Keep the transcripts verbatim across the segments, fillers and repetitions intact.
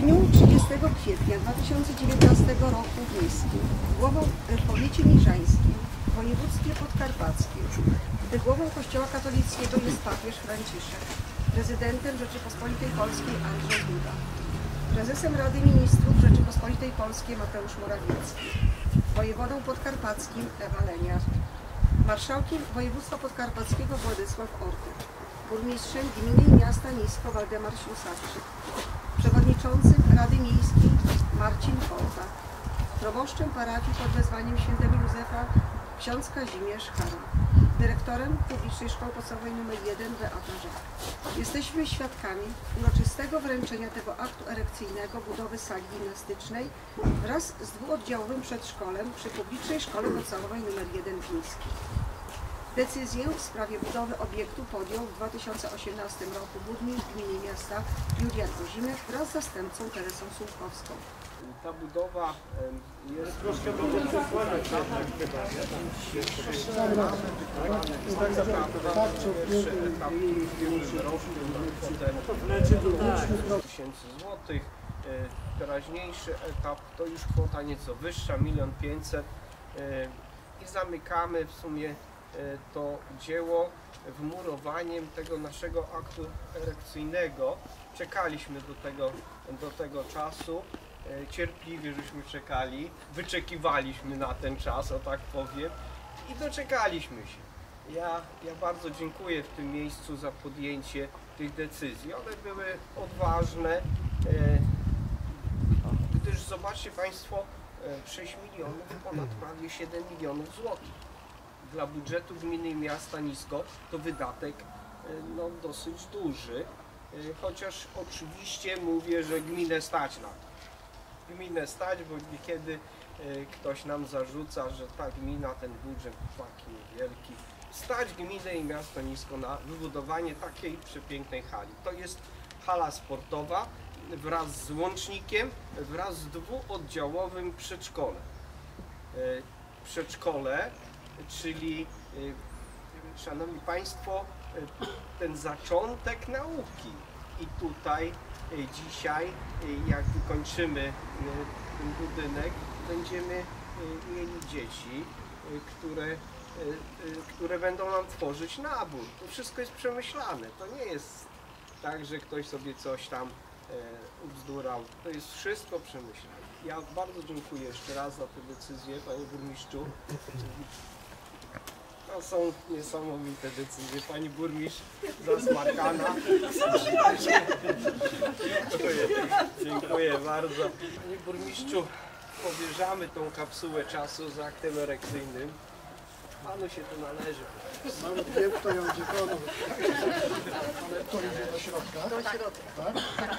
dniu trzydziestego kwietnia dwa tysiące dziewiętnastego roku w Niskim, głową w powiecie niżańskim, w województwie podkarpackim, gdy głową Kościoła katolickiego jest papież Franciszek, prezydentem Rzeczypospolitej Polskiej Andrzej Duda, prezesem Rady Ministrów Rzeczypospolitej Polskiej Mateusz Morawiecki, wojewodą podkarpackim Ewa Leniart, marszałkiem województwa podkarpackiego Władysław Ortyk, burmistrzem gminy i miasta Nisko Waldemar Ślusarczyk, przewodniczącym Rady Miejskiej Marcin Kolta, proboszczem parafii pod wezwaniem świętego Józefa ksiądz Kazimierz Hara, dyrektorem Publicznej Szkoły Podstawowej nr jeden Beata Żak. Jesteśmy świadkami uroczystego wręczenia tego aktu erekcyjnego budowy sali gimnastycznej wraz z dwuoddziałowym przedszkolem przy Publicznej Szkole Podstawowej nr jeden w Niskim. Decyzję w sprawie budowy obiektu podjął w dwa tysiące osiemnastym roku burmistrz gminy i miasta Julian Kozimek wraz z zastępcą Teresą Sułkowską. Ta budowa jest troszkę będzie przesłana tak naprawdę pierwszy etap tysięcy złotych. Teraźniejszy etap to już kwota nieco wyższa, milion pięćset, i zamykamy w sumie to dzieło wmurowaniem tego naszego aktu erekcyjnego. Czekaliśmy do tego, do tego czasu, cierpliwie żeśmy czekali, wyczekiwaliśmy na ten czas, o tak powiem, i doczekaliśmy się. Ja, ja bardzo dziękuję w tym miejscu za podjęcie tych decyzji. One były odważne, gdyż zobaczcie Państwo, sześć milionów, ponad prawie siedem milionów złotych. Dla budżetu gminy i miasta Nisko to wydatek no, dosyć duży, chociaż oczywiście mówię, że gminę stać na to. Gminę stać, bo niekiedy ktoś nam zarzuca, że ta gmina, ten budżet taki niewielki. Stać gminę i miasto Nisko na wybudowanie takiej przepięknej hali. To jest hala sportowa wraz z łącznikiem, wraz z dwuoddziałowym przedszkolem. Przedszkole, czyli, szanowni Państwo, ten zaczątek nauki. I tutaj dzisiaj, jak wykończymy ten budynek, będziemy mieli dzieci, które, które będą nam tworzyć nabór. To wszystko jest przemyślane. To nie jest tak, że ktoś sobie coś tam ubzdurał. To jest wszystko przemyślane. Ja bardzo dziękuję jeszcze raz za tę decyzję, panie burmistrzu. To są niesamowite decyzje. Pani burmistrz zasmarkana. Dziękuję. Dziękuję bardzo. Panie burmistrzu, powierzamy tą kapsułę czasu z aktem erekcyjnym. Panu się to należy. Nawet wiem, kto ją wykonał. Ale to idzie do środka? Do środka. Tak?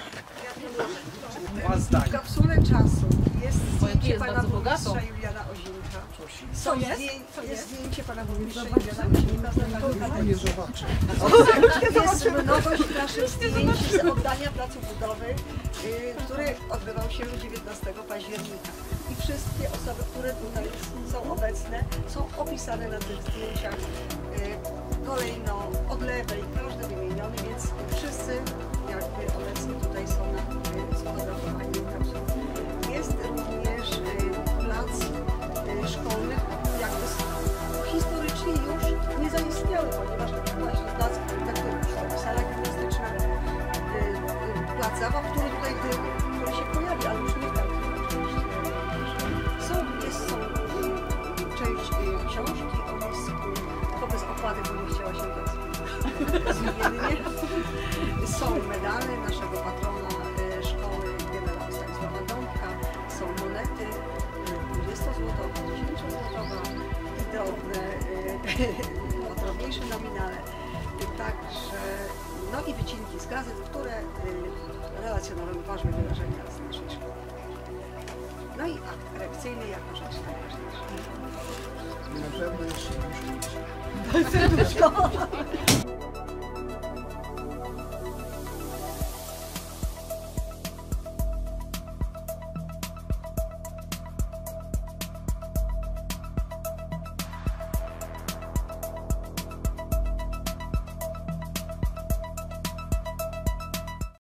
Dwa zdania. W kapsule czasu jest zdjęcie jest pana bardzo burmistrza bogato. Juliana Ozinka. Co Są jest? zdję- Co jest jest? zdjęcie pana burmistrza Juliana Ozinka. Nie zobaczę. Jest mnogość naszych zdjęć z oddania placu budowy, y, który odbywał się dziewiętnastego października. I wszystkie osoby, które tutaj są obecne, są opisane na tych zdjęciach y, kolejno od lewej, każdy wymieniony, więc wszyscy jakby obecni tutaj są na y, sfotografowani w kapsule. Jest również y, plac y, szkolny, jakby historycznie już nie zaistniały, ponieważ to był właśnie plac, na którym już sala gimnastyczna, y, y, plac zabaw, który tutaj który się pojawi, ale już nie w takim oczywiście. Są, jest, są y, część y, książki o Nisku, tylko bez okładek, bo nie chciała się tak zmiennie. Są medale naszego patrona y, szkoły generała Stanisława Dąbka, są monety dwudziestozłotowe, dziesięciozłotowe i drobne y, o drobniejszym nominale. Także, no i wycinki z gazet, które y, relacjonowały ważne wydarzenia z naszej szkoły. No i akt erekcyjny jako rzecz najważniejsza. Na pewno jeszcze muszę mieć. Serduszko.